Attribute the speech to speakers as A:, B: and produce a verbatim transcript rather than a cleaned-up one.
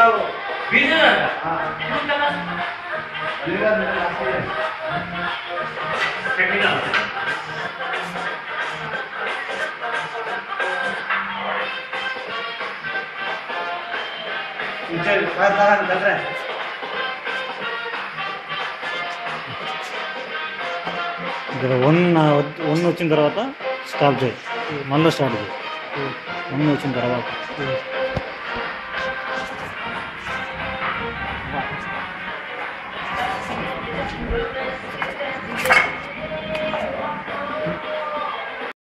A: ఇక్కడ one one వచ్చిన తర్వాత స్టాప్ చేయి, మళ్ళీ స్టార్ట్ చేయి. వన్ వచ్చిన తర్వాత